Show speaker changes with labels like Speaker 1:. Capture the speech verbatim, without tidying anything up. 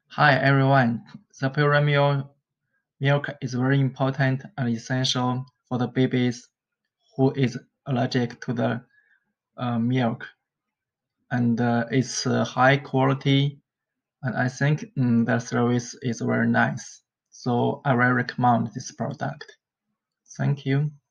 Speaker 1: Hi everyone. The PURAMINO milk is very important and essential for the babies who is allergic to the uh, milk, and uh, it's uh, high quality. And I think mm, the service is very nice. So I will recommend this product. Thank you.